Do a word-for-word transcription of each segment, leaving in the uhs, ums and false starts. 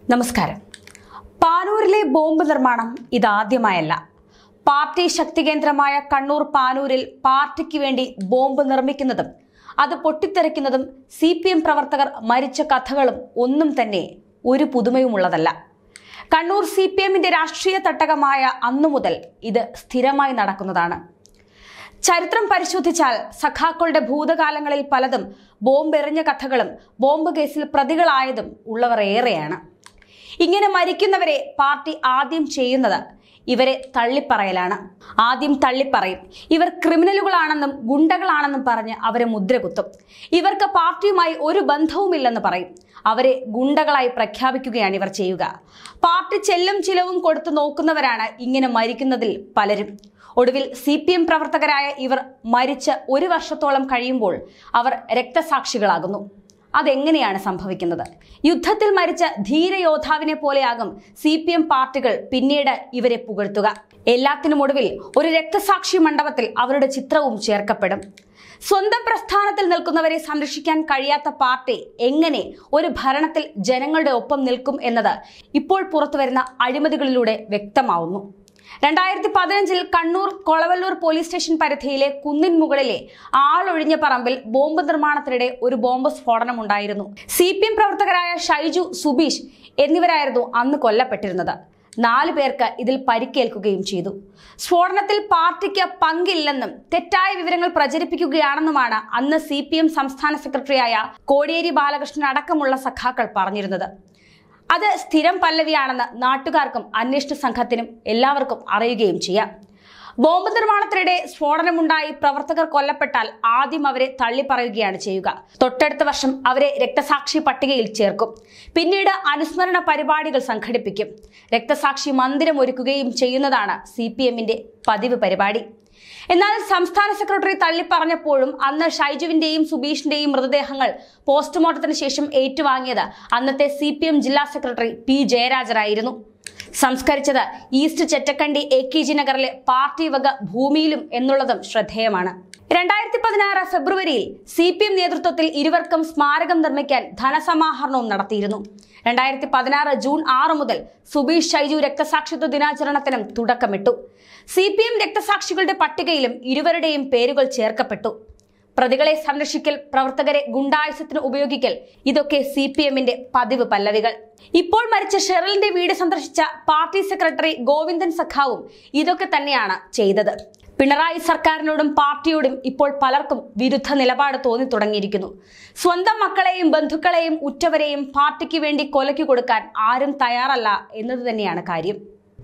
നമസ്കാരം. പാനൂരിലെ ബോംബ് നിർമ്മാണം ഇതാദ്യമായല്ല. പാർട്ടി ശക്തികേന്ദ്രമായ കണ്ണൂർ പാനൂരിൽ പാർട്ടിക്ക് വേണ്ടി ബോംബ് നിർമ്മിക്കുന്നതും അത് പൊട്ടിത്തെറിക്കുന്നതും സി പി എം പ്രവർത്തകർ മരിച്ച കഥകളും ഒന്നും തന്നെ ഒരു പുതുമയുമുള്ളതല്ല. കണ്ണൂർ സി പി എമ്മിന്റെ രാഷ്ട്രീയ തട്ടകമായ അന്നു മുതൽ ഇത് സ്ഥിരമായി നടക്കുന്നതാണ്. ചരിത്രം പരിശോധിച്ചാൽ സഖാക്കളുടെ ഭൂതകാലങ്ങളിൽ പലതും ബോംബ് എറിഞ്ഞ കഥകളും ബോംബ് കേസിൽ പ്രതികളായതും ഉള്ളവർ ഏറെയാണ്. ഇങ്ങനെ മരിക്കുന്നവരെ പാർട്ടി ആദ്യം ചെയ്യുന്നത് ഇവരെ തള്ളിപ്പറയലാണ്. ആദ്യം തള്ളിപ്പറയും. ഇവർ ക്രിമിനലുകളാണെന്നും ഗുണ്ടകളാണെന്നും പറഞ്ഞ് അവരെ മുദ്രകുത്തും. ഇവർക്ക് പാർട്ടിയുമായി ഒരു ബന്ധവുമില്ലെന്ന് പറയും. അവരെ ഗുണ്ടകളായി പ്രഖ്യാപിക്കുകയാണ് ഇവർ ചെയ്യുക. പാർട്ടി ചെല്ലും ചിലവും കൊടുത്തു നോക്കുന്നവരാണ് ഇങ്ങനെ മരിക്കുന്നതിൽ പലരും. ഒടുവിൽ സി പി എം പ്രവർത്തകരായ ഇവർ മരിച്ച് ഒരു വർഷത്തോളം കഴിയുമ്പോൾ അവർ രക്തസാക്ഷികളാകുന്നു. അതെങ്ങനെയാണ് സംഭവിക്കുന്നത്? യുദ്ധത്തിൽ മരിച്ച ധീരയോദ്ധാവിനെ പോലെയാകും സി പി എം പാർട്ടികൾ പിന്നീട് ഇവരെ പുകഴ്ത്തുക. എല്ലാത്തിനും ഒടുവിൽ ഒരു രക്തസാക്ഷി മണ്ഡപത്തിൽ അവരുടെ ചിത്രവും ചേർക്കപ്പെടും. സ്വന്തം പ്രസ്ഥാനത്തിൽ നിൽക്കുന്നവരെ സംരക്ഷിക്കാൻ കഴിയാത്ത പാർട്ടി എങ്ങനെ ഒരു ഭരണത്തിൽ ജനങ്ങളുടെ ഒപ്പം നിൽക്കും എന്നത് ഇപ്പോൾ പുറത്തുവരുന്ന അഴിമതികളിലൂടെ വ്യക്തമാവുന്നു. രണ്ടായിരത്തി പതിനഞ്ചിൽ കണ്ണൂർ കൊളവല്ലൂർ പോലീസ് സ്റ്റേഷൻ പരിധിയിലെ കുന്നിൻ മുകളിലെ ആളൊഴിഞ്ഞ പറമ്പിൽ ബോംബ് നിർമ്മാണത്തിനിടെ ഒരു ബോംബ് സ്ഫോടനം ഉണ്ടായിരുന്നു. സി പി എം പ്രവർത്തകരായ ഷൈജു, സുബീഷ് എന്നിവരായിരുന്നു അന്ന് കൊല്ലപ്പെട്ടിരുന്നത്. നാലു പേർക്ക് ഇതിൽ പരിക്കേൽക്കുകയും ചെയ്തു. സ്ഫോടനത്തിൽ പാർട്ടിക്ക് പങ്കില്ലെന്നും തെറ്റായ വിവരങ്ങൾ പ്രചരിപ്പിക്കുകയാണെന്നുമാണ് അന്ന് സി പി എം സംസ്ഥാന സെക്രട്ടറിയായ കോടിയേരി ബാലകൃഷ്ണൻ അടക്കമുള്ള സഖാക്കൾ പറഞ്ഞിരുന്നത്. അത് സ്ഥിരം പല്ലവിയാണെന്ന് നാട്ടുകാർക്കും അന്വേഷണ സംഘത്തിനും എല്ലാവർക്കും അറിയുകയും ചെയ്യാം. ബോംബ് നിർമ്മാണത്തിനിടെ സ്ഫോടനമുണ്ടായി പ്രവർത്തകർ കൊല്ലപ്പെട്ടാൽ ആദ്യം അവരെ തള്ളിപ്പറയുകയാണ് ചെയ്യുക. തൊട്ടടുത്ത വർഷം അവരെ രക്തസാക്ഷി പട്ടികയിൽ ചേർക്കും. പിന്നീട് അനുസ്മരണ പരിപാടികൾ സംഘടിപ്പിക്കും. രക്തസാക്ഷി മന്ദിരം ഒരുക്കുകയും ചെയ്യുന്നതാണ് സി പി എമ്മിന്റെ പതിവ് പരിപാടി. എന്നാൽ സംസ്ഥാന സെക്രട്ടറി തള്ളിപ്പറഞ്ഞപ്പോഴും അന്ന് ഷൈജുവിന്റെയും സുബീഷിന്റെയും മൃതദേഹങ്ങൾ പോസ്റ്റ്മോർട്ടത്തിന് ശേഷം ഏറ്റുവാങ്ങിയത് അന്നത്തെ സി പി എം ജില്ലാ സെക്രട്ടറി പി ജയരാജനായിരുന്നു. സംസ്കരിച്ചത് east Chettakandi A K G നഗറിലെ പാർട്ടി വക ഭൂമിയിലും എന്നുള്ളതും ശ്രദ്ധേയമാണ്. രണ്ടായിരത്തി പതിനാറ് ഫെബ്രുവരിയിൽ സി പി എം നേതൃത്വത്തിൽ ഇരുവർക്കും സ്മാരകം നിർമ്മിക്കാൻ ധനസമാഹരണവും നടത്തിയിരുന്നു. രണ്ടായിരത്തി പതിനാറ് ജൂൺ ആറ് മുതൽ സുബീഷ് ഷൈജു രക്തസാക്ഷിത്വ ദിനാചരണത്തിനും തുടക്കമിട്ടു. സി പി എം രക്തസാക്ഷികളുടെ പട്ടികയിലും ഇരുവരുടെയും പേരുകൾ ചേർക്കപ്പെട്ടു. പ്രതികളെ സംരക്ഷിക്കൽ, പ്രവർത്തകരെ ഗുണ്ടായുസത്തിന് ഉപയോഗിക്കൽ, ഇതൊക്കെ സി പി എമ്മിന്റെ പതിവ് പല്ലവികൾ. ഇപ്പോൾ മരിച്ച ഷെറിലിന്റെ വീട് സന്ദർശിച്ച പാർട്ടി സെക്രട്ടറി ഗോവിന്ദൻ സഖാവും ഇതൊക്കെ തന്നെയാണ് ചെയ്തത്. പിണറായി സർക്കാരിനോടും പാർട്ടിയോടും ഇപ്പോൾ പലർക്കും വിരുദ്ധ നിലപാട് തോന്നി തുടങ്ങിയിരിക്കുന്നു. സ്വന്തം മക്കളെയും ബന്ധുക്കളെയും ഉറ്റവരെയും പാർട്ടിക്ക് വേണ്ടി കൊലയ്ക്ക് കൊടുക്കാൻ ആരും തയ്യാറല്ല എന്നത് തന്നെയാണ് കാര്യം.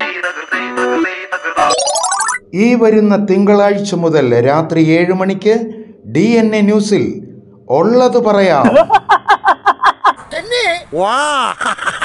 ഈ വരുന്ന തിങ്കളാഴ്ച മുതൽ രാത്രി ഏഴ് മണിക്ക് ഡി എൻ എ ന്യൂസിൽ ഉള്ളത് പറയാം.